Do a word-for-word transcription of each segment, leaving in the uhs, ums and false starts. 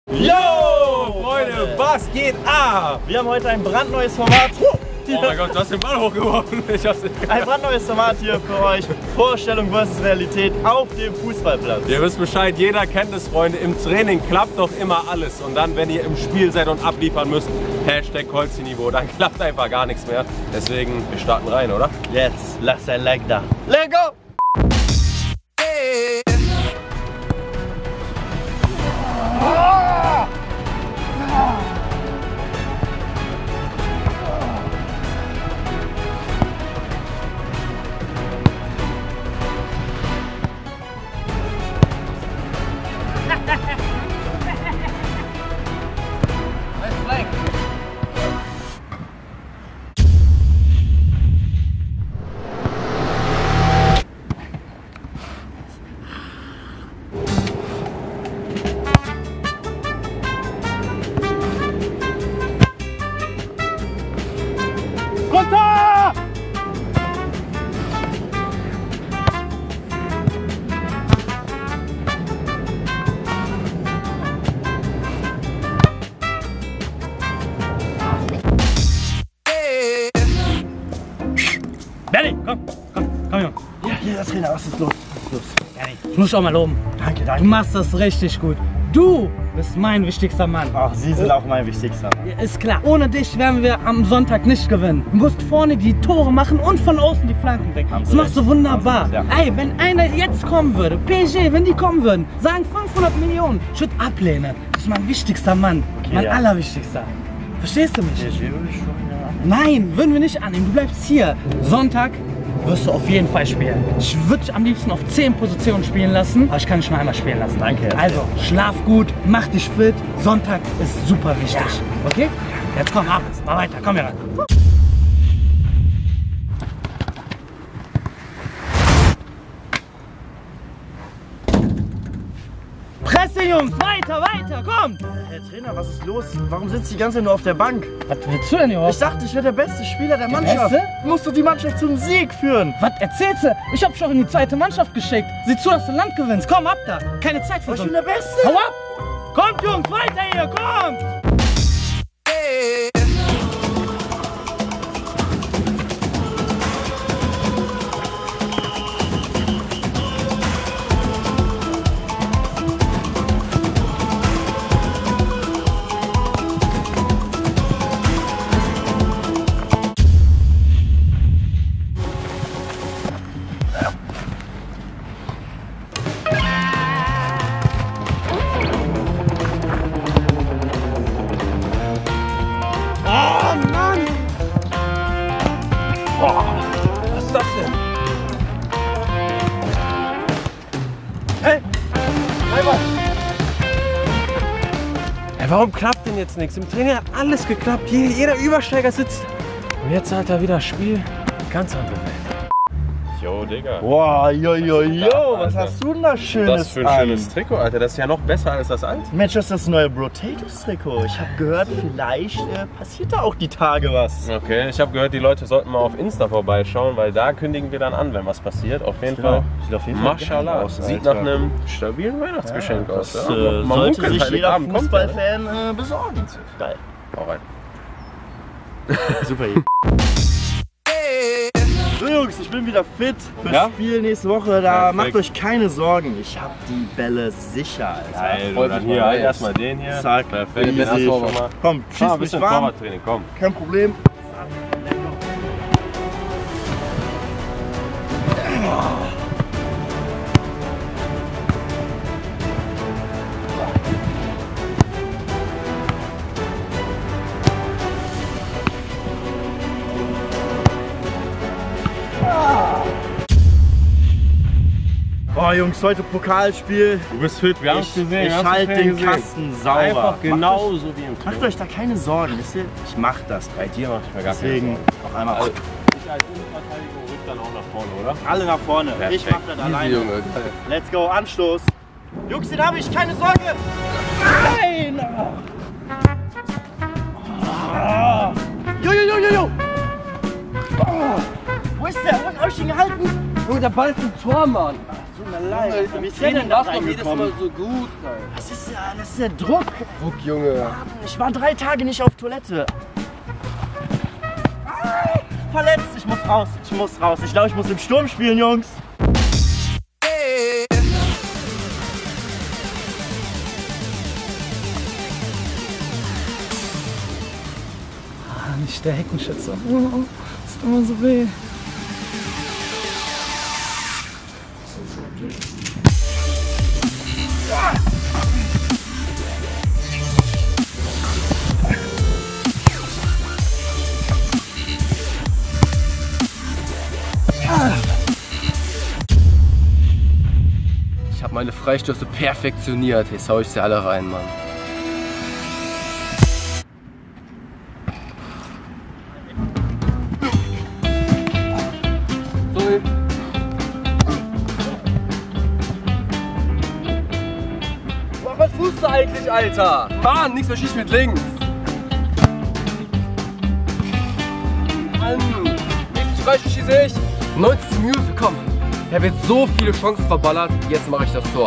Yo, Freunde, was geht ab? Wir haben heute ein brandneues Format. Oh mein Gott, du hast den Ball hochgeworfen. Ich hab's nicht ein brandneues Format hier für euch. Vorstellung versus Realität auf dem Fußballplatz. Ihr wisst Bescheid, jeder kennt es, Freunde. Im Training klappt doch immer alles. Und dann, wenn ihr im Spiel seid und abliefern müsst, Hashtag Holzi-Niveau, dann klappt einfach gar nichts mehr. Deswegen, wir starten rein, oder? Jetzt, lasst ein Like da. Let's go! Danny, komm, komm, komm, Junge. Ja, hier der Trainer, was ist los? Was ist los? Danny, ich muss auch mal loben. Danke, danke. Du machst das richtig gut. Du bist mein wichtigster Mann. Ach, Sie sind auch mein wichtigster Mann. Ja, ist klar. Ohne dich werden wir am Sonntag nicht gewinnen. Du musst vorne die Tore machen und von außen die Flanken weg. Das machst du wunderbar. Ja. Ey, wenn einer jetzt kommen würde, P S G, wenn die kommen würden, sagen fünfhundert Millionen, ich würde ablehnen. Du bist mein wichtigster Mann. Okay, mein ja. allerwichtigster. Verstehst du mich? P S G würde ich schon, ja. Nein, würden wir nicht annehmen. Du bleibst hier. Sonntag wirst du auf jeden Fall spielen. Ich würde dich am liebsten auf zehn Positionen spielen lassen, aber ich kann dich nur einmal spielen lassen. Danke. Also, schlaf gut, mach dich fit. Sonntag ist super wichtig. Ja. Okay? Jetzt komm ab, mal weiter, komm hier ran. Presse, Jungs, weiter, weiter, komm! Herr Trainer, was ist los? Warum sitzt du die ganze Zeit nur auf der Bank? Was willst du denn überhaupt? Ich dachte, ich wäre der beste Spieler der Mannschaft. Beste? Musst du die Mannschaft zum Sieg führen? Was erzählst du? Ich hab dich doch in die zweite Mannschaft geschickt. Sieh zu, dass du Land gewinnst. Komm, ab da. Keine Zeit für Ich so. bin der Beste. Hau ab! Kommt, Jungs, weiter hier, kommt! Was ist das denn? Hey! Einmal! Ey, warum klappt denn jetzt nichts? Im Training hat alles geklappt. Jeder Übersteiger sitzt. Und jetzt hat er wieder Spiel. Ganz andere Welt. Jo, Digga. Boah, jo, jo, jo, was Alter. hast du denn da Schönes Das für ein an? schönes Trikot, Alter. Das ist ja noch besser als das alte. Mensch, das ist das neue Potatoes-Trikot. Ich habe gehört, vielleicht äh, passiert da auch die Tage was. Okay, ich habe gehört, die Leute sollten mal auf Insta vorbeischauen, weil da kündigen wir dann an, wenn was passiert. Auf jeden Fall. Sieht auf jeden Fall Maschallah. geil aus, Sieht Alter. nach einem stabilen Weihnachtsgeschenk Ja, aus. das Ja. äh, Man sollte munkelt, sich jeder Heiligabend kommt, Fußballfan äh, besorgen. Geil. Hau rein. Super. So Jungs, ich bin wieder fit fürs Ja? Spiel nächste Woche. Da Perfekt. macht euch keine Sorgen. Ich habe die Bälle sicher, Alter. Geil, dann hier halt erstmal den hier. Zack, Perfekt. easy. Den hast du auch schon mal. Komm, Ah, schieß ein mich bisschen warm. Torwarttraining, komm. Kein Problem. Boah Jungs, heute Pokalspiel. Du bist fit, wir haben es Ich, gesehen. ich halte den Kasten sauber. Einfach Macht genauso euch, wie im macht Training. euch da keine Sorgen, wisst ihr? Ich mach das. Bei dir mach ich mir gar keine Deswegen Sorgen. noch einmal Also, ich als Innenverteidigung rück dann auch nach vorne, oder? alle nach vorne. Ich Perfekt. mach das alleine. Junge. Let's go, Anstoß. Jungs, den habe ich, keine Sorge. Nein! Ah. Jo, jo, jo, jo, jo. Oh. Wo ist der? Wo hab ich ihn gehalten? Junge, der Ball ist im Tor, Mann. Tut mir allein. Wie ist der denn da reingekommen? So gut, das ist ja, das ist der Druck. Druck, Junge. Ich war drei Tage nicht auf Toilette. Ah, verletzt, ich muss raus, ich muss raus. Ich glaube, ich muss im Sturm spielen, Jungs. Ah, nicht der Heckenschütze. Oh, das tut immer so weh. Ich habe meine Freistöße perfektioniert. Jetzt hau ich sie alle rein, Mann. Sorry. Mach, was tust du eigentlich, Alter? Mann, nichts mehr schießt mit links. Mann, nächstes Freistöß schieße ich. neunzig Minuten, komm. Ich habe jetzt so viele Chancen verballert, jetzt mache ich das Tor.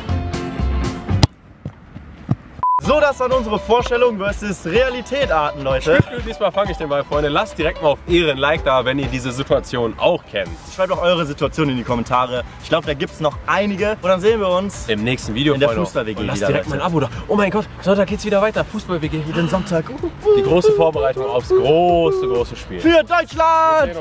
So, das waren unsere Vorstellungen versus Realität-Arten, Leute. Diesmal fange ich den Ball, Freunde. Lasst direkt mal auf Ehre ein Like da, wenn ihr diese Situation auch kennt. Schreibt auch eure Situation in die Kommentare. Ich glaube, da gibt es noch einige. Und dann sehen wir uns Im nächsten Video, in der Freunde. Fußball-W G Und lasst wieder, direkt Leute. mal ein Abo da. Oh mein Gott, Sonntag geht's wieder weiter. Fußball-W G. Den Sonntag. Die große Vorbereitung aufs große, große Spiel. Für Deutschland!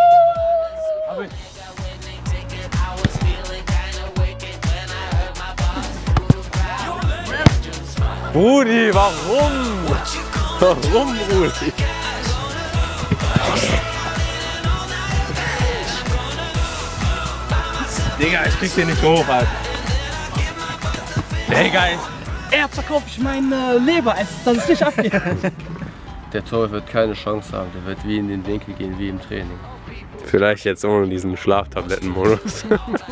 Rudi, warum? Warum, Rudi? Digga, ich krieg den nicht hoch, Alter. Digga, Er verkaufe ich meine Leber, dass es nicht abgeht. Der Tor wird keine Chance haben. Der wird wie in den Winkel gehen, wie im Training. vielleicht jetzt ohne diesen Schlaftablettenmodus.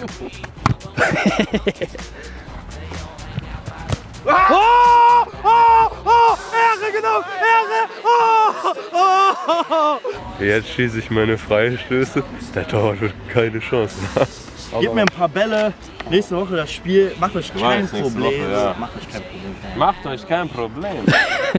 Oh, oh, oh, Ehre, genau, Ehre, oh, oh, oh. Jetzt schieße ich meine Freistöße. Der Torwart wird keine Chance haben. Gib mir ein paar Bälle. Nächste Woche das Spiel. Macht euch kein nächste Problem. Woche, ja. Macht euch kein Problem. Macht euch kein Problem.